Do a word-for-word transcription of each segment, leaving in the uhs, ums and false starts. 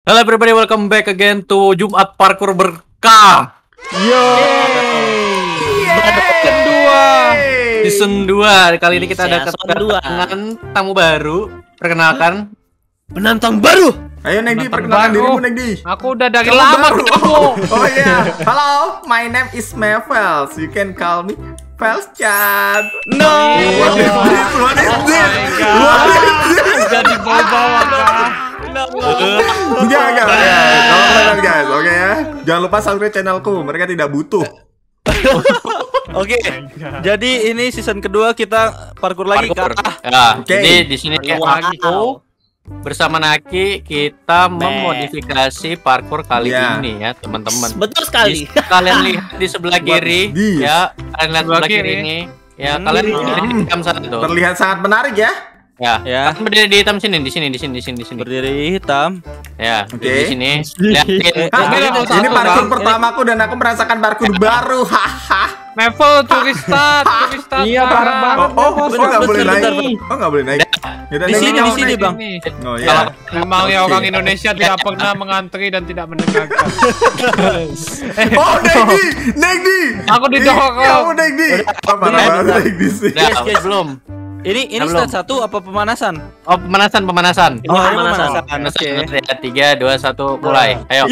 Halo everybody, welcome back again to Jumat Parkour Berkah. Yo. Kedua. Season dua. Kali ini kita ada kedatangan tamu baru. Perkenalkan penantang baru. Ayo Negdi, perkenalkan dirimu Negdi. Aku udah dari lama ketemu. Oh iya. Halo, my name is Mevels. You can call me Vels Chan. No. What is this? What is this? What is this? Jadi bawa-bawa kah? Enggak, enggak. Kalau kalian guys, oke ya. Jangan lupa subscribe channelku. Mereka tidak butuh. Oke. Jadi ini season kedua kita parkour lagi parkour. Kak. Ya, Oke. jadi di sini aku bersama Naki kita memodifikasi parkour kali Ya. ini ya, teman-teman. Betul sekali. Di- Kalian lihat di sebelah kiri this? ya, kalian lihat sebelah kiri ini. Ya, Hmm. kalian berdiri di hitam sana tuh. Terlihat sangat menarik ya. Ya, Ya. kalian berdiri di hitam sini, di sini, di sini, di sini, di sini. Berdiri hitam. Ya, Oke. di sini. Lihatin. Ah, Ini ini, satu, ini parkour Bang. pertamaku dan aku merasakan parkour baru. Haha. Level curi start, curi start. Iya, parah Oh, banget. oh, oh, Bentar, nggak boleh bentar, naik. bentar, Oh, nggak boleh naik. Yaudah, Di Negdi, sini, kamu di sini, naik. Bang. Oh Kalau- ya. Memang ya Oke. orang Indonesia tidak pernah mengantri dan tidak mendengarkan. Oh, Negdi, Negdi. Aku didorong. Ih, Kamu Negdi. Apa Bentar, banget bentar. Negdi sih? Udah, Guys, guys. belum. Ini ini Belum. stat satu apa pemanasan? Oh, pemanasan, pemanasan. Oh, ini pemanasan. pemanasan. Pemanasan. Oke. Ya, tiga, dua, satu, mulai. Ayo.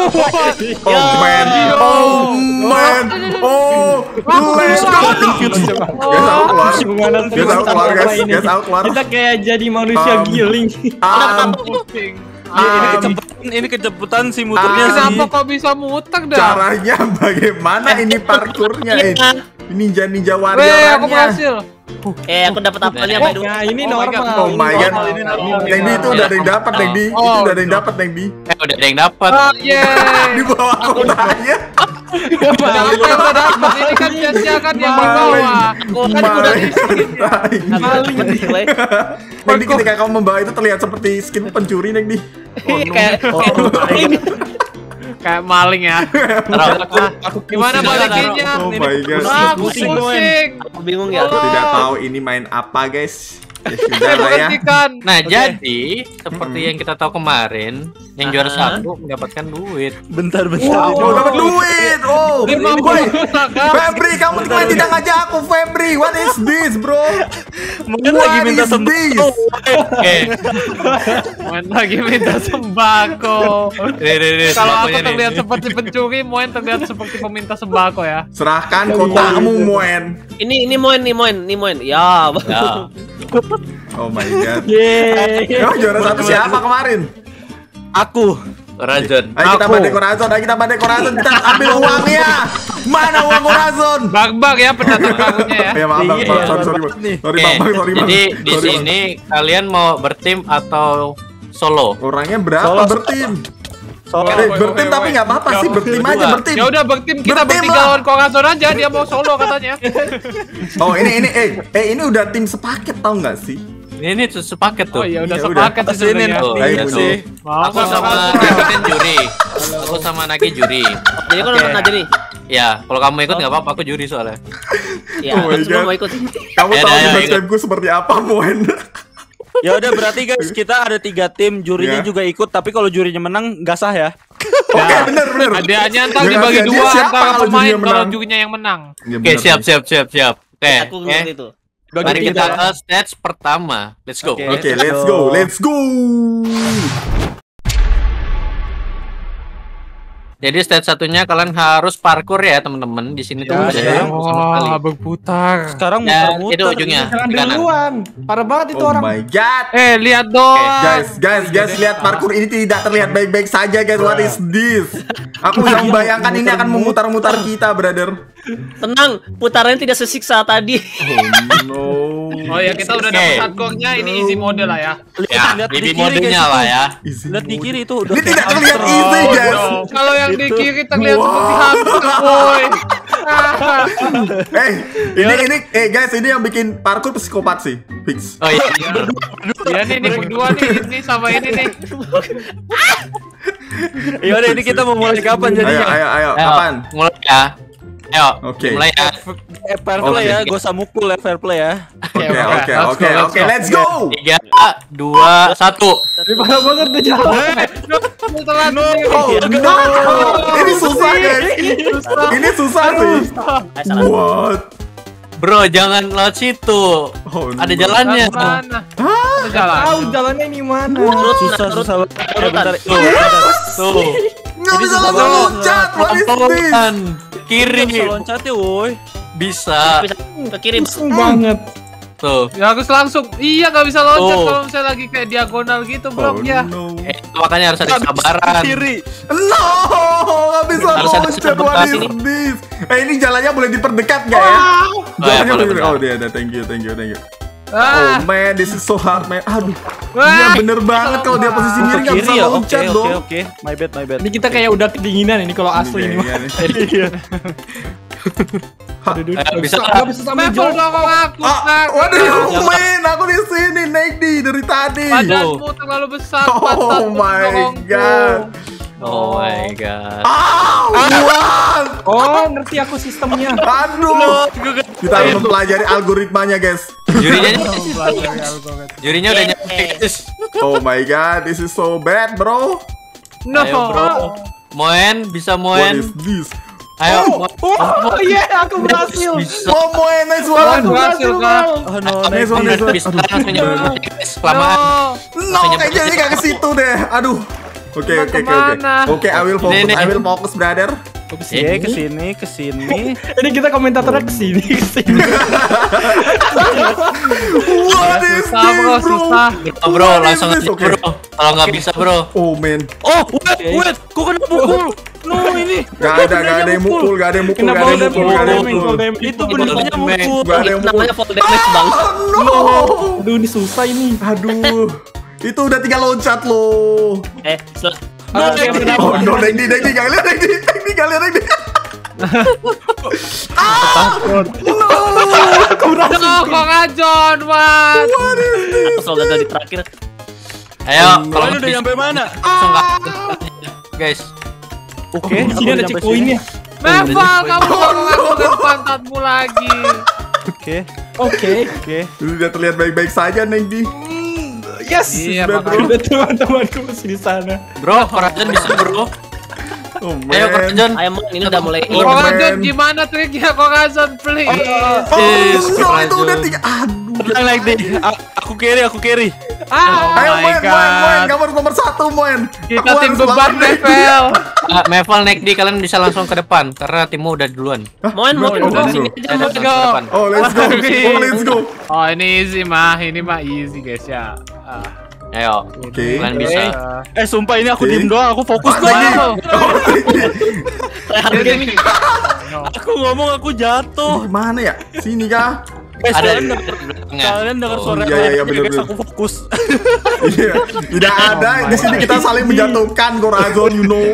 Oh man, oh man, oh let's go. Guys, aku keluar. Gimana Guys, aku keluar guys. ini? Guys, aku keluar. Kita kayak jadi manusia Um, giling. Um, Pusing. Ini, ini um, kecepatan, ini kecepatan si muternya Ah, sih. Kenapa kok bisa muter dah? caranya bagaimana ini parkurnya? Eh, ini ninja ninja Weh, aku warriornya. berhasil. Eh, aku dapat apelnya by the way. Nah, ini Oh my normal. God. Oh my god, Ini normal. Negdi itu udah ada yang dapat Negdi, itu Oh. udah ada yang dapat Negdi. Eh, udah ada yang dapat. Ah, yeay. Di bawah aku tanya. Udah apa yang udah dapat? Ini kan sia-sia kan yang di bawah. Kan udah di sini. Maling. Negdi, ketika kamu membawa itu terlihat seperti skin pencuri Negdi. Kayak Kayak maling ya. Taruh. Gimana balikinnya? Oh my god. Ah, aku Pusing, pusing. Aku bingung ya. Aku tidak tahu ini main apa guys. Ya sudah Saya lah ya. berhentikan. Nah, jadi seperti yang kita tahu kemarin, yang juara Ah. satu mendapatkan duit. Bentar, bentar. Oh dapat duit. Oh. Lima Woi, puluh kan? Febri, kamu kemarin tidak ngajak aku Febri. What is this, bro? Mungkin What lagi minta is sembako. this? Oke. Moen lagi minta sembako. Nih, nih, nih, Kalau aku sembako nih. terlihat seperti pencuri, Moen terlihat seperti peminta sembako ya. Serahkan kotakmu, Moen. Ini ini moen nih moen nih moen. Ya. Ya. Oh my god. Yeay. Oh, juara satu siapa kemarin? Aku. Rajon. Ayo kita Aku. banding Corazon, ayo kita banding Corazon, kita ambil uangnya. Mana uang Corazon? Bag-bag ya pendatang barunya ya. Ya maaf, bang, Iya, sorry, sorry, sorry, bang. nih. Sorry, Oke, bang, bang, sorry, bang. jadi di Sorry, sini kalian mau bertim atau solo? bang. Orangnya berapa Solo. bertim? Soalnya Eh, Woi, bertim woi, tapi woi. nggak apa-apa sih, bertim aja, Berdua. bertim. Ya udah bertim kita Bertim bertiga lah. lawan Corazon aja, dia mau solo katanya. Oh ini ini eh eh ini udah tim sepaket tau nggak sih? Ini ini tuh sepaket tuh. Oh iya udah Iya, sepaket udah. sih sebenarnya. Oh, Nih, iya tuh. sih. Mau Aku sama Rajon juri. Aku sama Naki juri. Jadi kau nonton aja nih. Ya, kalau kamu ikut nggak apa-apa, aku juri soalnya. Ya, Oh my semua God. mau ikut. Kamu Ya, tahu ya, ya, subscribe-ku seperti apa, Moen? Ya udah berarti guys kita ada tiga tim, jurinya Ya. juga ikut tapi kalau jurinya menang nggak sah ya. Oke, bener bener. Hadiahnya ntar Yang dibagi hadiahnya dua siapa antara kalau pemain jurinya kalau menang? jurinya yang menang. Ya, Oke, bener, siap, bener. siap, siap, siap. Oke, Aku oke. ngerti itu. Mari kita kita. ke stage pertama. Let's go. Oke. Oke, let's go, let's go. Jadi stage satunya kalian harus parkour ya, teman-teman. Di sini tuh Ya, ada ya. yang sama sekali. Wah, berputar. Sekarang Ya, muter-muter. itu ujungnya. Jangan di kanan. duluan. Parah banget itu Oh orang. my god. Eh, lihat dong. Guys, guys, guys, lihat parkour ini tidak terlihat baik-baik saja, guys. What is this? Aku bisa membayangkan ini akan memutar-mutar kita, brother. Tenang, putarannya tidak sesiksa tadi. Oh no. Oh ya, kita udah Oke. dapat hardcore-nya, ini easy mode lah ya. Ya, Lihat di di kiri, modenya guys, lah itu. ya. Easy Lihat di mode. kiri itu udah. Ini tidak kayak terlihat hamster. easy, Oh, guys. no. Kalau yang di Itu. kiri terlihat Wow. seperti hamster, boy. Eh, ini ini eh guys, ini yang bikin parkour psikopat sih. Fix. Oh iya. Ya nih, nih berdua nih, ini sama ini nih. Ya udah ini kita mau mulai kapan Ayo, jadinya? ayo, ayo. Ayo, Kapan? mulai ya. Ayo, Oke. mulai ya. Eh, fair play Oke. ya, gak usah mukul ya, fair play ya. Oke, oke, oke, oke, let's go. Tiga, dua, satu. Ini parah banget tuh jalan. Telat No. nih. Oh no, ini susah guys. Ini susah sih. Eh, salah. What? Bro, jangan lewat situ. Oh, Ada no. jalannya. Mana? Ada jalan. Tahu jalannya ini mana? Urut, Susah, urut. susah. Eh, bentar. Tuh. Nggak bisa langsung loncat. What is this? Pelan. Kiri. Bisa loncat ya, woi. Bisa. Bisa ke kiri. Pusing banget. Tuh. Ya harus langsung. Iya nggak bisa loncat Oh. kalau misalnya lagi kayak diagonal gitu Oh bloknya. no. Eh, makanya harus ada kesabaran. Kiri. No, nggak bisa Harus ada loncat. What sebelah is sini. this? Eh ini jalannya boleh diperdekat nggak ya? Jalannya boleh, boleh. boleh. Oh dia ada. Thank you, thank you, thank you. Ah. Oh man, this is so hard man. Aduh. Wah. Iya bener banget kalau dia posisi kiri nggak bisa Kiri ya, oke, loncat oke, dong. oke. My bad, my bad. Ini kita kayak udah kedinginan ini kalau asli ini. Iya, mah. iya. Aduh, duh, Eh, nggak bisa bisa nggak? nggak bisa sampai Level jauh. dong aku. Ah, Nak. waduh, men, aku di sini naik di dari tadi. Badanmu terlalu besar. Oh pantatmu my bongkong. god. Oh my god. Ah, what? Oh, ngerti aku sistemnya. Aduh. Kita harus mempelajari algoritmanya, guys. Jurinya Jurinya udah nyampe, guys. Oh my god, this is so bad, bro. No. Ayo, bro. Moen, bisa What Moen. is this? Ayo, Moen. Oh iya, aku berhasil. Bisa. Oh, boy, nice Aku one. berhasil, Kak. Oh no, Nice one, nice one. Bisa langsung nyampe, guys. Kelamaan. No, kayaknya ini gak ke situ deh. Aduh. Oke, oke, oke, oke. Kemana? Oke, I will focus. Ini, ini. I will focus, brother. Oke, kesini, kesini. Ini kita komentatornya kesini kesini. What is Susah, bro, this, bro? susah. Bro, bro, What is langsung this? aja, Oke. bro. Kalau nggak bisa, bro. Oh, man. Oh, wait, wait. Kok kena pukul? No, ini. Gak ada, gak ada yang mukul, gak ada yang mukul, Kena gak ada yang ball mukul, gak ada yang damage, mukul. ball damage. Itu bener-bener mukul. Gak ada yang mukul. Namanya fall damage, Bang. Oh, no. Aduh, ini susah ini. Aduh. Itu udah tinggal loncat loh. Eh, sel- Ah, Naik di- Oh no, naik di, naik di, gak lihat, naik di, naik di, gak lihat, naik di. Ah, no. No, kok ngajon, Wan. aku selalu gagal di terakhir. Ayo, Kalau kalau ini udah nyampe mana? langsung nggak, guys. Oke, Di sini ada checkpointnya. Meval, kamu kok ngakuin pantatmu lagi. Oke, Oke. oke. Sudah terlihat baik-baik saja, Neng Di. Yes. Iya, bad, makanya. Ada teman-temanku masih di sana. Bro, Korajon bisa, bro. Oh Ayo, man. Korajon. Ayo, Mon, ini udah mulai. Oh, Kok man. ngajon gimana triknya? Kok ngajon, please. Oh Yes, no, itu Korajon. udah tiga. Aduh. Tenang like deh. Aku carry, aku carry. Oh Ayo, my Moen, Moen, Moen, god. kamu harus nomor satu, Moen. Kita Aku tim harus beban, lawan Neng Di. Meval. Ah, Meval naik di, kalian bisa langsung ke depan karena timmu udah duluan. Moen, Moen, Udah, udah udah. sini aja. Ayo, Mon. langsung ke depan. Oh, let's go. Oh, let's go. Oh, ini easy mah. Ini mah easy, guys ya. Ah. Ayo, Oke. kalian bisa. Eh, sumpah ini aku Oke. diem doang, aku fokus Ah, doang. Neng Di. Oh, Neng Di. Tryhard game ini. Aku ngomong aku jatuh. Gimana ya? Sini kah? Guys, Ada kalian di denger, belakangnya. kalian denger Oh, suara iya, iya, iya, aku, bener, guys, bener. aku fokus. Iya. Tidak ada. Di sini kita saling menjatuhkan, Korazon, you know.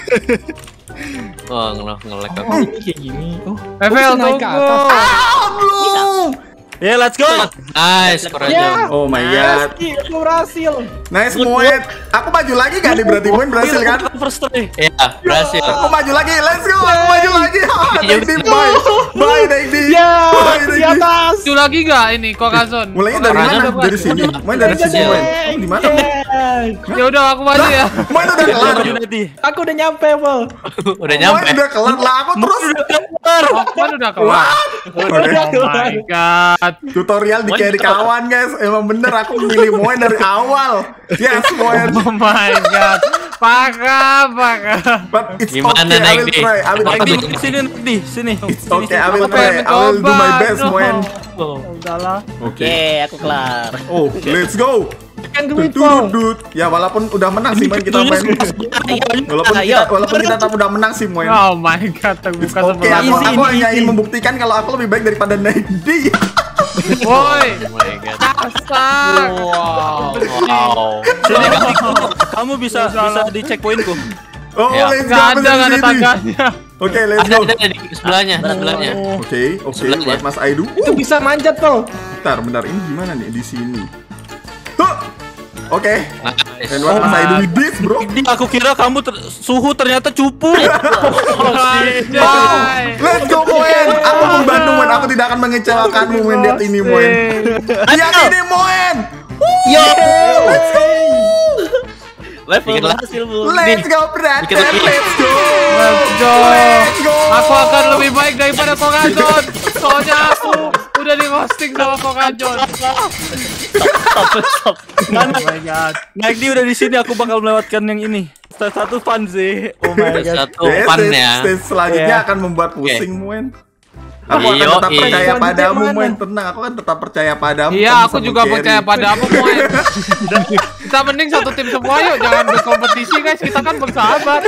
Oh, ngelek ngelek aku. Oh, ini kayak gini. Oh, Meval, bisa naik ke tunggu. atas. Ah, belum. Ya, let's go. Nice, Korajon. Oh my god. Yes, aku berhasil. Nice, Moen. Aku maju lagi gak nih? Berarti Moen berhasil kan? Aku first try. Iya, berhasil. Aku maju lagi. Let's go. Aku maju lagi. Ah, Neng Di, bye. Bye, Neng Di. Ya, Bye, di Neng Di. atas. Itu lagi gak ini kok ngajon? Mulainya dari Korazon mana? apa? Dari sini. Moen dari sini, Moen. Kamu di mana? Yes. Ya udah aku maju ya. Moen udah kelar. Maju nanti. Aku udah nyampe, Bal. Udah Moen nyampe. udah kelar lah. Aku terus. Oh, kan udah kelar. Oke. Oh my god. Tutorial di carry kawan, guys. Emang bener aku milih Moen dari awal. Yes, Moen. Oh my god. Parah, parah. But it's Gimana, okay. I Neng will Di? try. I will Apa try. Di sini, di sini. It's okay. I will Aku try. pengen I will do my mencoba, best, no. Moen. Udahlah. Oke. Oke, aku kelar. Oh, let's go. Kan gue Dudut. Ya walaupun udah menang sih Moen kita main. Walaupun Ayo. kita walaupun kita tetap udah menang sih Moen. Oh my god, terbuka Oke, sebelah. aku, Easy, aku ini hanya easy. ingin membuktikan kalau aku lebih baik daripada Nedi. Woi, Oh my god. kasar. Wow. Wow. Sini, kamu bisa bisa di checkpointku. Oh, Ya. let's go. Gak aku ada, dari gak ada sini. tangganya. Oke, let's Ada go. ada di sebelahnya, sebelahnya. Oke, oke, Sebelahnya. what must I do? itu bisa manjat, Bal. Bentar, bentar, ini gimana nih di sini? Huh! Oke. Nice. And what must I do with this, bro? Ini aku kira kamu ter suhu ternyata cupu. Wow, let's go Moen. Aku membantu Moen. Aku tidak akan mengecewakanmu Moen. Lihat ini Moen. Lihat ini Moen. Yo. Let's go. Level Bikin lah. berhasil, Bu. Let's go, brother. Bikin lagi. Let's go. Let's go. Let's go. Aku akan lebih baik daripada Kokajon. Soalnya aku udah di roasting sama Kokajon. Stop, stop. Mana? Naik dia udah di sini, aku bakal melewatkan yang ini. Stage satu fun sih. Oh my god. Satu Yes, fun stage- ya. stage selanjutnya Yeah. akan membuat pusing Moen. Aku akan Iyo, tetap iyo. percaya Selanjutnya padamu mana? Moen. Tenang, aku kan tetap percaya padamu. Iya, Kamu aku bisa juga meng-carry. percaya padamu, Moen. Kita mending satu tim semua yuk, jangan berkompetisi guys. Kita kan bersahabat.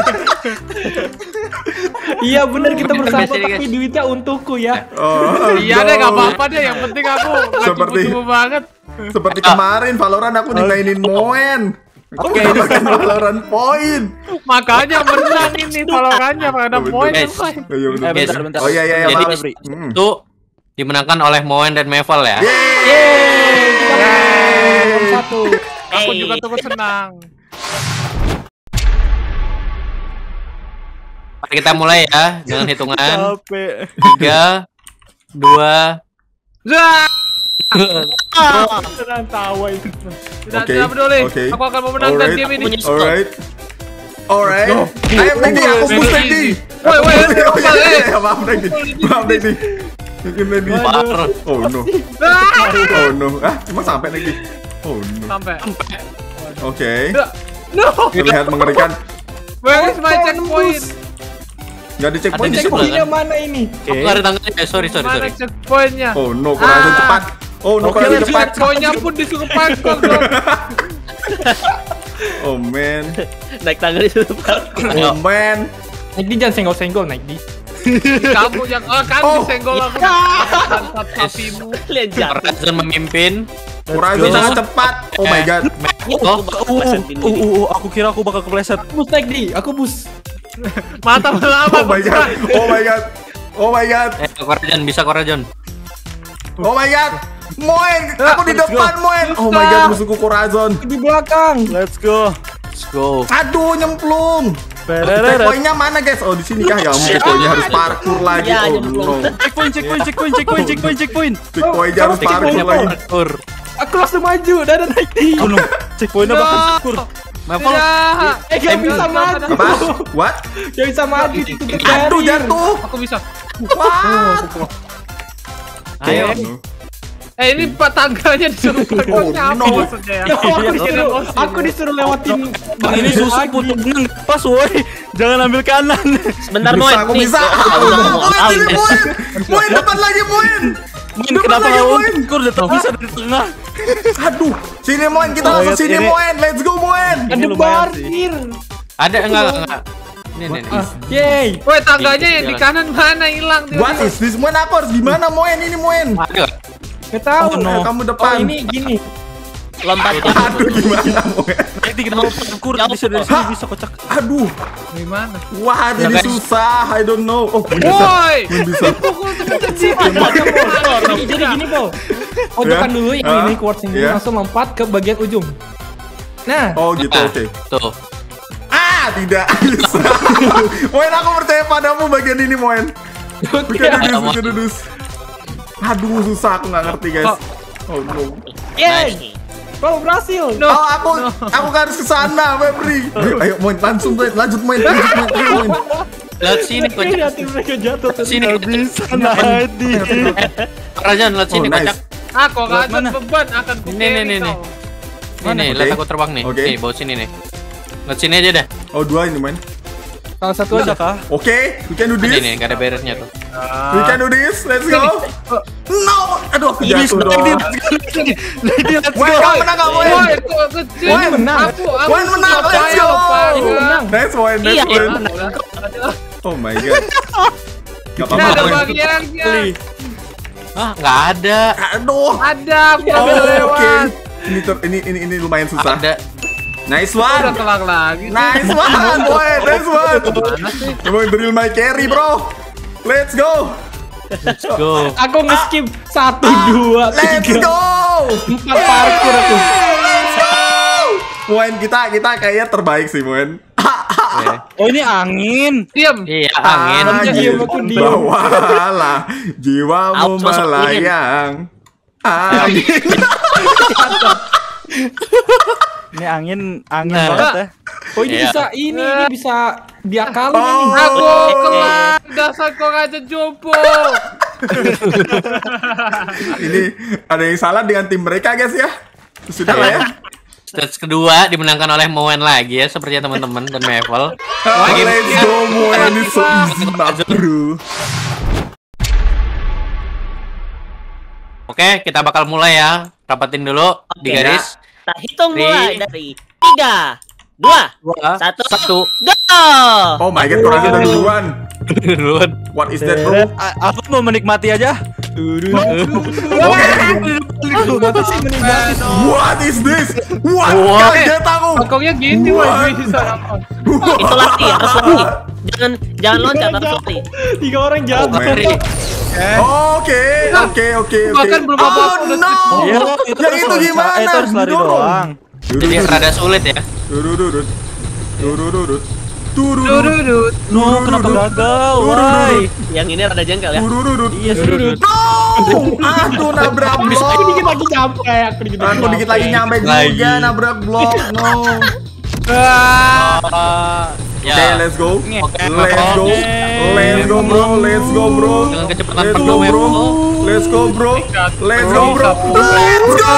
Iya bener kita bersahabat Biasanya, tapi guys. duitnya untukku ya. Oh, Iya no. deh, gak apa-apa deh. Yang penting aku gak Seperti- cupu-cupu banget. Seperti kemarin Valorant aku dimainin Moen. Oke, mendapatkan Valorant point. Makanya menang ini Valorantnya pada poin. Guys. Oh, iya, bener. Eh, bentar, bentar. Oh iya iya iya Jadi maaf. Febri. Hmm. itu dimenangkan oleh Moen dan Meval ya. Yeay, satu. Aku Hey. juga turut senang. Mari kita mulai ya dengan hitungan Capek. tiga, dua. Zah! Tenang tawa itu. Tidak, Oke, tidak peduli. oke. Aku akan memenangkan Alright. game ini. Punya stop. Alright. Alright. Ayo Negi, aku push Negi. Woi, woi, Oh iya, normal, iya, eh. iya, maaf Negi. Maaf Negi. Mungkin Negi. Parah. Oh no. Ah! Oh no. Ah, cuma sampai Negi. Oh no. Sampai. Oke. No. Terlihat mengerikan. Where is my checkpoint? Enggak di checkpoint di Ada situ. checkpoint. Checkpointnya mana ini? Aku nggak ada tanggalnya. Eh, sorry sorry Mana sorry. checkpointnya? Oh no, kurang Ah. cepat. Oh no, Oke, kurang lanjut. cepat. Checkpointnya pun disuruh parkour dong. Oh man. Naik tangga di situ. Oh man. Naik di jangan senggol-senggol naik di. Kamu yang oh, kan Oh. disenggol aku. Bangsat sapimu. Kalian jatuh. Horizon memimpin. Horizon sangat cepat. Oh my god. Oh, Uh, uh, uh, uh, aku kira aku bakal kepleset. Bus naik di, aku bus. Mata lama. Oh my god. Oh my god. Oh my god. eh Korajon bisa Korajon. Oh my god. Moen, aku di Let's go. depan Moen. Oh my god, musuhku Corazon. Di belakang. Let's go. Let's go. Aduh, nyemplung. Checkpointnya mana guys? Oh di sini kah? Ya mungkin checkpointnya harus parkour lagi. Ya, Oh nyemplung. no. Checkpoint, checkpoint, checkpoint, checkpoint, checkpoint, checkpoint. Checkpointnya harus parkour Checkpointnya lagi. parkour. Aku langsung maju, dadah naik di. Oh no, checkpointnya bakal parkour. Meval. Tidak. Eh gak bisa maju. Apa? What? Gak bisa maju itu Aduh jatuh. Aku bisa. What? Ayo. Oh, Eh ini pak tangganya disuruh parkour Oh, apa no. maksudnya ya? Yo, aku Bikin disuruh, emosi. aku disuruh lewatin. Bang ini susah putus tenang. Pas woi, jangan ambil kanan. Sebentar, Bisa, Moen. aku Nih, bisa. aku Aku udah bisa. mau Moen, out. sini Moen. Moen depan lagi Moen. Moen Depan kenapa lagi, nggak Moen. parkour? Udah tak bisa dari tengah. Aduh, sini Moen, kita Oh, langsung iya, sini ini- Moen. Let's go Moen. Ada lumayan sih. parkir. Ada enggak enggak? Ini nih. nih. Yeay. Woi tangganya yang di kanan mana hilang? What is this Moen? Aku harus gimana Moen? Ini Moen. Ada. Gak tahu. Oh, no. Kamu Oh depan. ini gini. Lompat. Aduh gimana Moen? Naik dikit mau parkour bisa dari sini bisa kocak. Aduh. Gimana? Wah, Ya, ini guys. susah. I don't know. Oh, bisa. Woi. Bisa. Pukul temen sih. Jadi, jadi gini po. Oh Ya. tekan dulu yang Ah. ini quartz ini Ya. langsung lompat ke bagian ujung. Nah, Oh gitu, Nah, oke. Tuh. Ah, tidak bisa. Moen, aku percaya padamu bagian ini, Moen. oke. Bukan dudus, Moen. bukan dudus. Aduh, susah. Aku nggak ngerti, guys. Kok- Oh no. Yeay. Kau berhasil. No. Oh, aku, aku harus ke sana, Febri. Ayo, ayo, Moen, langsung, Moen. Lanjut, Moen. Lanjut, Moen. Ayo, Moen. Lihat sini Oke, kocak. hati mereka jatuh. Sini Bisa naik di. Korajon lihat Oh, sini nice. kocak. Aku akan Mana? beban akan ku Nih, nih, carry nih, nih. kau. Nih nih, Oke. lihat aku terbang nih. Oke. Nih, bawa sini nih. Lihat sini aja dah. Oh, dua ini, Moen. Salah satu Bisa aja. Ah. kah? Oke, we can do Nih this. nih, enggak ada barriernya tuh. We can do this. Let's go. No. Aduh, aku Ini jatuh naik di, dong. naik di, let's Moen, go. kamu menang nggak, Moen? Woi, itu kecil. Moen menang. Aku, aku Moen menang. suka Let's bayar, go. Pak. Ini menang. Nice, Moen. Nice, Iya, Moen. iya. Oh my god. Gak Ini ada apa-apa, Moen. bagiannya. Ah, enggak ada. Aduh. Ada, aku Oh, udah oke. lewat. Ini ter- ini ini ini lumayan susah. Ada. Nice Udah one. kelar lagi. Nice one, boy. Nice one. Emang drill my carry, bro. Let's go. Go. Aku nge-skip satu, dua, Let's tiga, go. empat parkour aku. Let's go. Moen kita kita kayaknya terbaik sih Moen. Oh ini angin. Diam. Iya, angin. Anjir, aku diem. bawalah jiwamu Out, masuk melayang. Angin. Ini angin angin Nah. banget ya. Oh ini Iya. bisa ini ini bisa diakalin Oh. ini. Aku kelar. Dasar kau aja jumbo. Ini ada yang salah dengan tim mereka guys ya. Sudah lah ya. Stage kedua dimenangkan oleh Moen lagi ya, sepertinya teman-teman dan Mavel. Let's go Moen, it's so easy banget bro. Oke, kita bakal mulai ya. Rapatin dulu di Oke, garis. Kita hitung Three. mulai dari tiga, dua, Dua, satu, satu. go! Oh my god, kurang sudah duluan. Duluan. What is that bro? A- Aku mau menikmati aja. What is this? What? What? Kaget aku. Bangkoknya gini wah bisa apa? Itu latih, harus latih. Jangan jangan loncat, harus latih. Tiga orang jatuh. Mary. Oke, oke, oke, oke. Bahkan belum apa-apa Oh udah no. Iya, Yang itu gimana? Eh, itu harus lari Didorong. doang. Jadi rada sulit ya. Turururut. Turururut. Turururut. Durudut. No, kenapa gagal? Why? Yang ini rada jengkel ya. Turururut. Iya, sudut. No! Aduh, nabrak blok. Dikit lagi nyampe. Aku dikit lagi Aku dikit lagi nyampe Lagi. juga nabrak blok. No. Ah. Ya. Oke, let's go. Oke, Let's go. Let's go, bro. Let's go, bro. Dengan kecepatan Let's penuh, go, bro. Mavel. Let's go, bro. Let's go, bro. Let's go.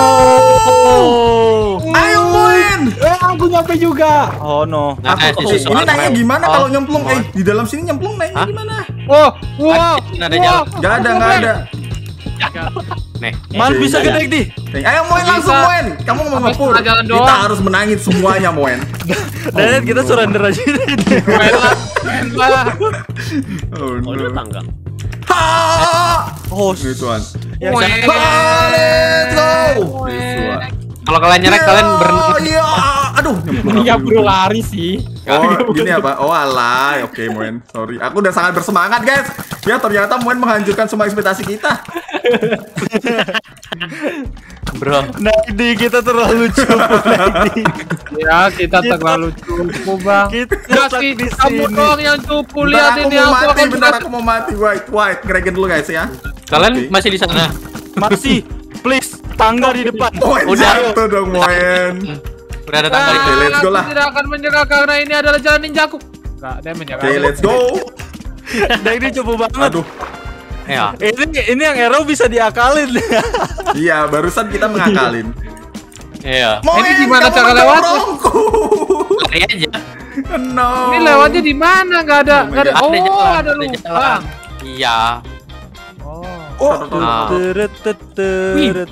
Ayo, Moen. Eh aku nyampe juga. Oh no. Nah, Aku, si eh, soal ini naiknya Mavel. gimana Oh, kalau nyemplung? Eh, Moen. di dalam sini nyemplung naiknya Hah? gimana? Wow, wow. Ada- ada jalan. Gak ada, gak ada. Nih. Man Oke, bisa iya. gede di. Nih, ayo Moen langsung Bisa. Moen. Kamu mau Sampai ngepur. setengah jalan Kita doang. harus menangin semuanya Moen. Dan kita surrender aja. Main lah, main lah. Oh Oh, itu no. tangga. Ha! Oh, This one. yang Weh. sana- Ha, let's go. This one. Kalau kalian nyerek kalian berenang. Iya, aduh. nyemplung Ini aku gak juga. perlu lari sih. Oh, gini apa? Oh, alay. Oke, Moen. Sorry. Aku udah sangat bersemangat, guys. Ya, ternyata Moen menghancurkan semua ekspektasi kita. Bro. Nah, di kita terlalu cukup lagi. Ya, kita terlalu cupu, Bang. Kita Ya stuck sih, di kamu sini. doang yang cupu. Bentar, Lihat aku ini mau aku mati. akan Bentar, berhasil. aku mau mati. White, white. Ngeragen dulu, guys ya. Kalian Oke. masih di sana. Masih, please, tangga di depan. Moen, Udah. jatuh dong, Moen. Udah ada tanggal Oke, itu. let's go Aku lah. tidak akan menyerah karena ini adalah jalan ninjaku. Enggak, dia menyerah. Oke, let's go. Dan ini cukup banget. Aduh. Ya. Ini ini yang arrow bisa diakalin. Iya, barusan kita mengakalin. Iya. Moen, Ini gimana kamu cara lewat? mendorongku. Lari aja. No. Ini lewatnya di mana? Enggak ada, Oh my enggak ada. God. Oh, jalan, ada jalan. lubang. Iya. Oh. Oh, Nah. Teret, teret.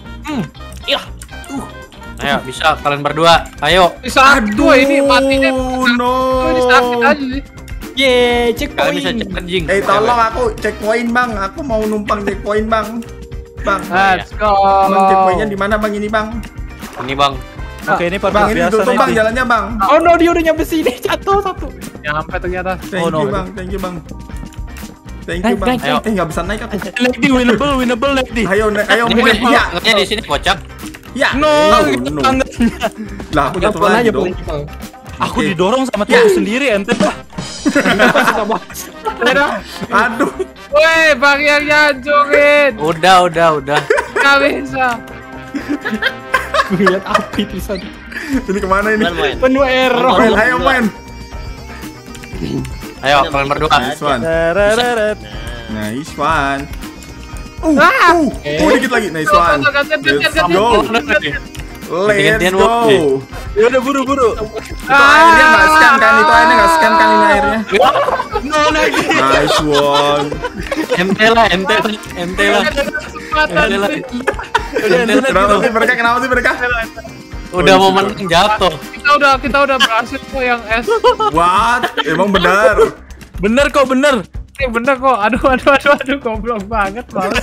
Ayo, bisa kalian berdua. Ayo. Bisa aduh ini matinya. no. Oh, ini sakit aja sih. Yeay, Kalian bisa checkpoint. charging. Eh, tolong aku checkpoint, Bang. Aku mau numpang checkpoint, Bang. Bang. Let's go. Bang, checkpointnya di mana, Bang? Ini, Bang. Ini bang. Oke, ini Bang, parkir ini biasa tutup, Bang, nih. jalannya, Bang. Oh no, dia udah nyampe sini. Jatuh satu. Nyampe ternyata. Thank Oh, no. you, Bang. Thank you, Bang. Thank you, Naik, Bang. naik, naik. Eh, nggak bisa naik aku. Naik di winnable, winnable naik di. Ayo, naik. Ayo, Ini Moen. Iya. nggak di sini kocak. Ya. No, Oh, kita no. tangganya. Lah, aku jatuh Pelan lagi aja, dong. pelan, pelan. Aku Oke. didorong sama Ya. tubuh sendiri, ente dah. Aduh. Woi, bang yang nyancurin. Udah, udah, udah. Nggak bisa. Gue liat api tulisan. Ini kemana ini? Bukan main. Penuh error. Moen, ayo, Moen. Ayo, kalian berdua. Nice one. Tereret. Nice one. Uh, Ah. uh, uh, dikit lagi. Nice one. Let's go. Let's Gantian go. walk nih. Ya udah buru-buru. Itu airnya nggak scan kan? Itu airnya nggak scan kan ini airnya? No, naik di. Nice one. Ente lah, ente lah, ente lah. Ente lah. Ente lah. Kenapa sih mereka? Kenapa sih mereka? Udah mau menang jatuh. Kita udah kita udah berhasil kok yang S. What? Emang benar? Bener kok, bener. Ini bener kok. Aduh aduh aduh aduh goblok banget banget.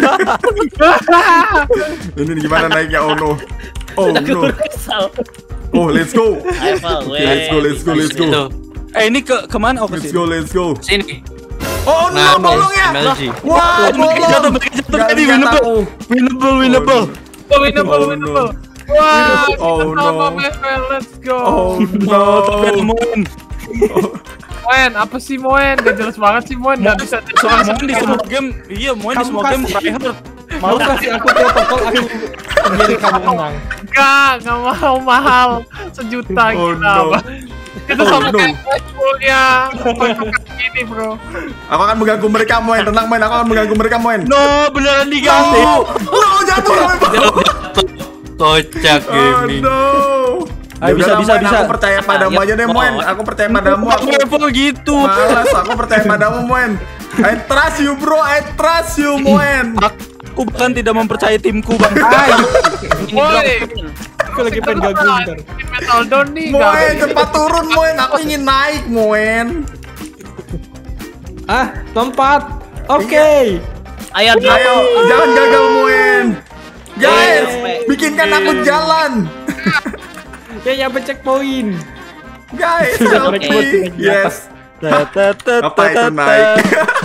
Ini gimana naiknya? Oh no. Oh no. Kesal. Oh, let's go. Ayo, Val. Okay, let's go, let's go, let's go. Itu. Eh, ini ke kemana? Oh, ke Let's sini. go, let's go. Sini. Oh no, Nah, bolong ya. M L G. Wah, Mereka jatuh, bolong. mereka jatuh Nggak tadi lihat winnable. aku. Winnable, winnable. Oh, winnable Oh, winnable. no. Wah, Oh, kita sama no. Mevel, let's go. Oh no. Moen. Moen, apa sih Moen? Gak jelas banget sih Moen, gak bisa Soalnya Moen di semua game, iya Moen di Kamu semua game kasih. tryhard. Mau kasih aku protokol aku sendiri kamu menang. Enggak, gak mau mahal. Sejuta Oh, kita, no. Bang. Itu Oh, sama no. kayak Deadpool-nya. Ini bro. Aku akan mengganggu mereka, Moen. Tenang, Moen. Aku akan mengganggu mereka, Moen. No, beneran diganti. No, no, jatuh sampai bawah. Kocak Oh gaming. no. Ayo, Ya bisa, udahlah, bisa, Moen, bisa. Aku percaya padamu Ah, aja deh, ya. Moen. Aku percaya padamu. Aku Level gitu. malas. Aku percaya padamu, Moen. I trust you, bro. I trust you, Moen. Aku bahkan tidak mempercayai timku, Bang. Woi, Aku lagi pengen gabung ntar. Metal Down nih. Moen, gak- cepat turun, Moen. Aku ingin naik, Moen. Ah, tempat. Oke. Ayo, Ayo, jangan gagal, Moen. Guys, Yes. bikinkan aku jalan. Ya nyampe checkpoint. Guys, Sudah help checkpoint me. di atas. Yes. Apa itu naik?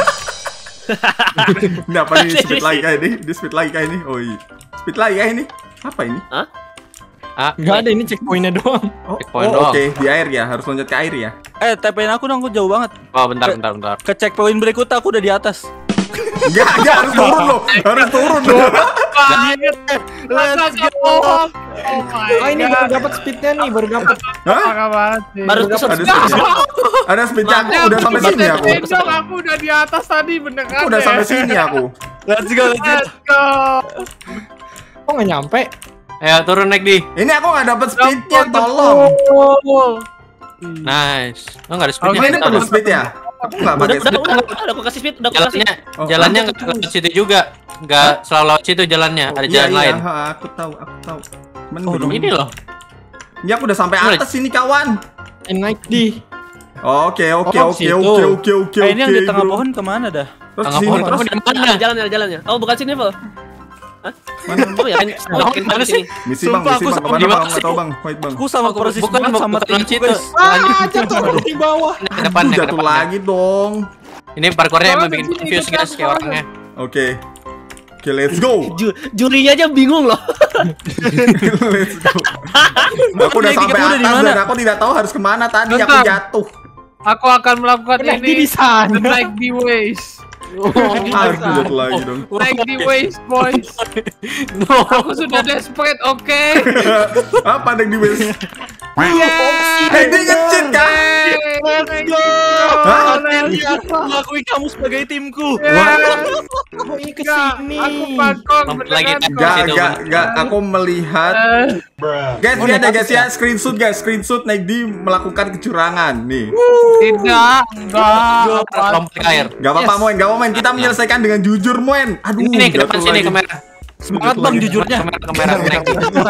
Ini apa nih? Speed lagi kayak ini? Di speed lagi kayak ini? Oh iya. Speed lagi kayak ini? Apa ini? Ah, Enggak ada ini checkpointnya doang. Oh, Checkpoint oh, doang. oke. Di air ya. Harus loncat ke air ya. Eh, T P-in aku dong, aku jauh banget. oh bentar bentar bentar. Ke checkpoint berikutnya aku udah di atas. Enggak, enggak. Harus turun loh. Harus turun. Banget. Masa gak bohong. Oh my Oh ini baru dapat speednya nih, baru dapat. Hah? Parah banget sih. Baru Ada kesel. speednya. Ada speednya. Aku udah sampai sini aku. Tendong, aku udah di atas tadi beneran. Aku udah deh. sampai sini aku. Let's go, let's go. Let's go. Kok nggak nyampe? Ayo turun naik di. Ini aku nggak dapat speednya. Tolong. Nice. Oh enggak ada Oh, speednya. ini Ntar perlu ada. speed ya? Aku nggak Udah, pakai udah, speed. udah, udah, udah aku kasih speed, udah aku kasih. Jalannya Oh, jalannya aku nggak lewat situ juga. Enggak selalu lewat situ jalannya. Ada Iya, jalan iya. lain. Ha, aku tahu, aku tahu. Men, Oh, belum. Ini loh. Ya aku udah sampai atas sini kawan. Eh, naik di. Oke, oke, Oh, oke, situ. oke, oke, oke. Eh, ini yang di oke, tengah bro. pohon kemana dah? Terus Tengah sini pohon terus. kamu di mana? Jalannya, jalannya. Oh, bukan sini, Vol. Hah? Oh ya, kan. Oh, Pohon kan mana sini. Misi bang, Sumpah, misi aku bang. sama Kemana di bang? mana Nggak sih? tahu bang. Wait bang. Aku sama persis Bukan banget sama bukan timku, situ. guys. Ah, jatuh di bawah. Ke depan ke Jatuh depan. lagi dong. Ini parkournya emang Soalnya bikin sini, confuse ikut guys aku, kayak soalnya. orangnya. Oke. Oke, let's go. Ju- jurinya aja bingung loh. Let's go. Aku udah Ini sampai kamu udah di atas mana? dan aku tidak tahu harus kemana tadi. Aku Bentar. jatuh. Aku akan melakukan Naik ini. di sana. Naik di ways. Aduh, jatuh lagi dong. Naik di ways, boys. No. Aku sudah desperate, oke? Apa yang di base? Yeah. Eh, dia nge-cheat kan? Let's go. Hah? Aku mengakui kamu sebagai timku. Oh, ini ke Enggak, sini. aku parkour Lagi beneran kan? kok. Gak, Situ, gak, Bang. gak. Aku melihat. Eh, Guys, Oh, lihat ya naik guys atas ya. Screenshot guys, screenshot naik di melakukan kecurangan. Nih. Tidak, enggak. Lompat ke air. Gak apa-apa, Moen. Gak apa-apa, Moen. Kita menyelesaikan dengan jujur, Moen. Aduh, Ini ke depan jatuh sini lagi. kamera. Semangat bang jujurnya. Kamera kamera naik.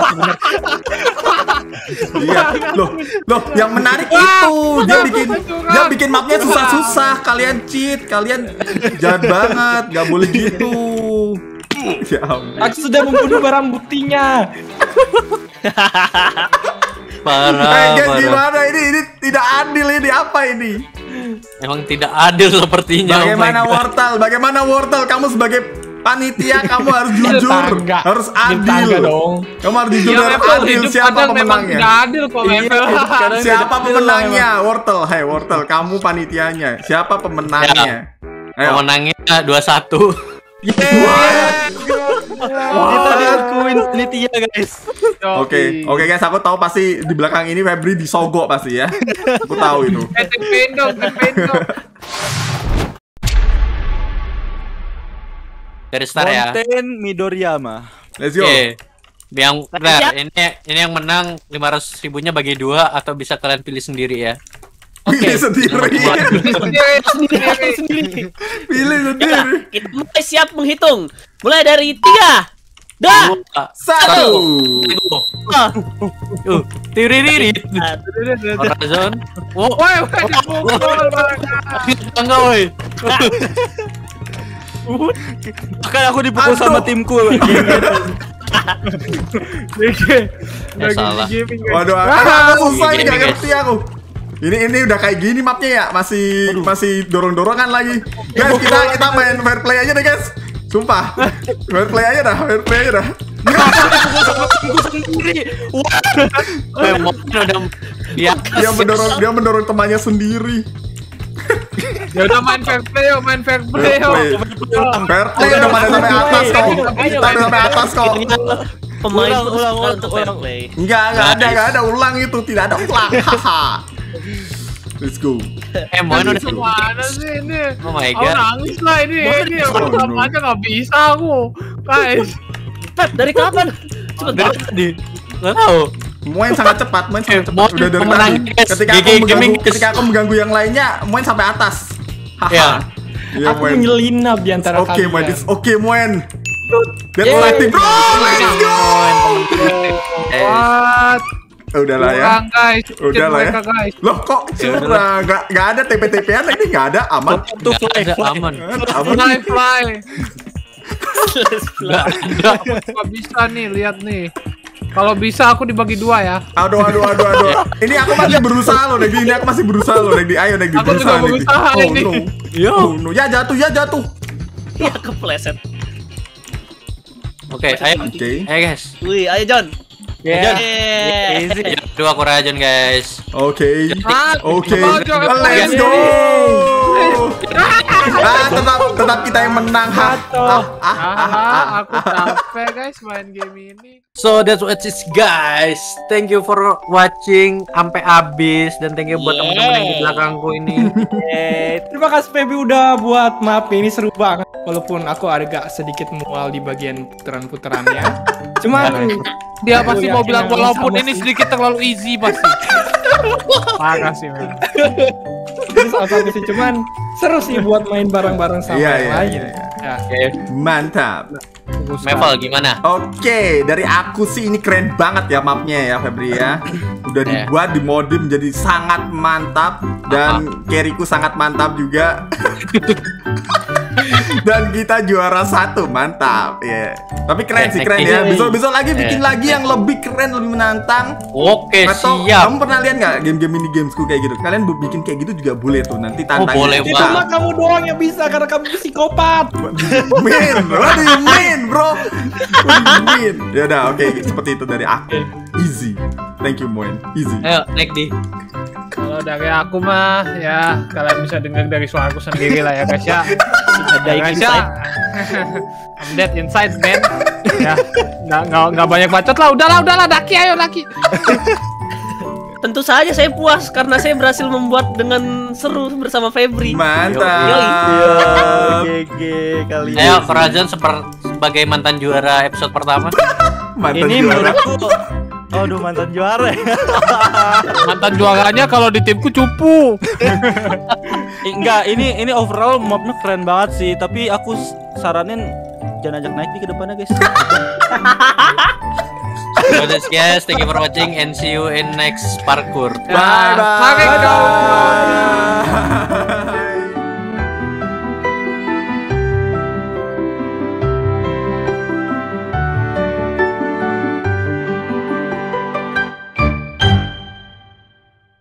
Iya, loh, loh, yang menarik itu dia bikin dia bikin mapnya susah-susah. Kalian cheat, kalian jahat banget, gak boleh gitu. Ya ampun. Aku sudah membunuh barang buktinya. Parah. Eh guys, parah. gimana ini? Ini tidak adil ini. Apa ini? Emang tidak adil sepertinya. oh my Bagaimana God. Wortel? Bagaimana Wortel? Kamu sebagai panitia kamu harus jujur, Tetangga. harus Tetangga adil. dong. Kamu harus jujur Ya, dan level adil. hidup Siapa kadang memang pemenangnya? tidak adil kok, Iya, level. kadang Siapa tidak adil pemenangnya? Wortel, hey Wortel, kamu panitianya. Siapa pemenangnya? Ayo. Pemenangnya dua satu. Kita diakuin panitia, guys. Oke, oke guys, aku tahu pasti di belakang ini Febri disogok pasti ya. Aku tahu itu. Eh, tempendong, tempendong. Dari start ya. Konten Midoriyama. Let's go. Oke. Yang Siap. benar, ini ini yang menang lima ratus ribunya bagi dua atau bisa kalian pilih sendiri ya. Pilih sendiri. Sendiri, sendiri. Pilih Ya, sendiri. kita mulai siap menghitung. Mulai dari tiga, dua, Dua, Satu. ah, Uh, tiriririt. satu. Horizon. Oh, Woi, woi, dipukul, Bang. enggak woi. Bahkan aku dipukul Aduh. sama timku. Eh, salah. Waduh, aku susah ini gak ngerti aku. Ini ini udah kayak gini mapnya ya, masih masih dorong-dorongan lagi. Guys, kita kita main fair play aja deh guys. Sumpah. Fair play aja dah, fair play aja dah. Eh, Mon udah dia Dia mendorong dia mendorong temannya sendiri. Ya udah main fair play yuk, main fair play Fair play. yuk. Fair play udah pada sampai atas kok. Kita udah sampai atas kok. Pemain Ulang, putus ulang, sekali ulang, untuk fair ulang. play. Enggak, enggak ada, enggak ada ulang itu, tidak ada ulang. Haha. Let's go. eh Mon udah Mana sih ini? Oh my Aku god. nangis lah ini, ini Oh, aku no. aja nggak bisa aku, guys. Pep, dari kapan? Cepet Dari banget. tadi. Enggak tahu. Moen sangat cepat, Moen sangat cepat. Mon Udah dari pemenang, tadi. guys. Ketika G G aku mengganggu, Gaming. ketika aku mengganggu yang lainnya, Moen sampai atas. Haha. Ya. Iya, Aku Moen. menyelinap di antara Oke, Moen. kalian. It's okay, Moen. That's Yeay. fighting, bro. Let's go. Eh, What? Udahlah ya. Kurang guys, Udah lah ya. mereka guys. Loh kok curang? Gak, gak ada T P T P-an ini gak ada aman. Tuh nggak fly, ada fly. aman. Aman. Fly fly. Nggak ada. Gak bisa nih, lihat nih. Kalau bisa aku dibagi dua ya. Aduh, aduh, aduh, aduh. Ini aku masih berusaha loh, Negdi. Ini aku masih berusaha loh, Negdi. Ayo, Negdi, Aku berusaha, juga Negdi. berusaha Oh, ini. no. Yo. Oh, no. Ya jatuh, ya jatuh. Ya kepleset. Oke, ayo. Oke. Ayo guys. Wih, ayo John. Ya. Yeay. Easy. Dua aku Rajon guys. Oke. Ah, Oke. mau coba Let's lagi. go. Ah, tetap tetap kita yang menang. Ah, ah, ah, ah, ah. Ah, aku capek guys main game ini. So that's what it is guys. Thank you for watching sampai habis dan thank you buat Yeah. teman-teman yang di belakangku ini. Eh, terima kasih Feby udah buat map ini seru banget. Walaupun aku agak sedikit mual di bagian putaran-putarannya. Cuman Dia pasti Aku mau yakin bilang yang walaupun sama ini sih. sedikit terlalu easy pasti. Parah sih men. itu salah satu sih, cuman seru sih buat main bareng-bareng sama Iya, yang iya, lain. iya, iya. Ya. Oke. Mantap. Meval gimana? Oke, dari aku sih ini keren banget ya mapnya ya Febri ya. Udah Ya. dibuat, dimodif menjadi sangat mantap dan carryku sangat mantap juga. Dan kita juara satu, mantap ya. Tapi keren Oke, sih, keren thank ya. you. Besok-besok lagi bikin Ya. lagi yang lebih keren, lebih menantang. Oke, Atau siap. kamu pernah lihat nggak game-game ini gamesku kayak gitu? Kalian bu- bikin kayak gitu juga boleh tuh. Nanti tantangin boleh Itu kita. mah kamu doang yang bisa karena kamu psikopat. Min, what do you mean, bro? What do you mean? Ya udah, oke, seperti itu dari aku. Easy. Thank you, Moen. Easy. Ayo, naik di. Kalau dari aku mah ya kalian bisa dengar dari suaraku sendiri lah ya guys ya. Ada Ya, guys inside. ya. I'm dead inside man. Ya, nggak nggak nggak banyak bacot lah. Udahlah udahlah Daki ayo Daki. Tentu saja saya puas karena saya berhasil membuat dengan seru bersama Febri. Mantap. G G kali. Ayo, Rajon seper- sebagai mantan juara episode pertama. Mantan Ini juara. menurutku aduh mantan juara ya. Mantan juaranya kalau di timku cupu. Eh, Enggak, ini ini overall mapnya keren banget sih, tapi aku s- saranin jangan ajak naik di ke depannya, guys. So that's guys, thank you for watching and see you in next parkour. Bye bye. Mari kawan.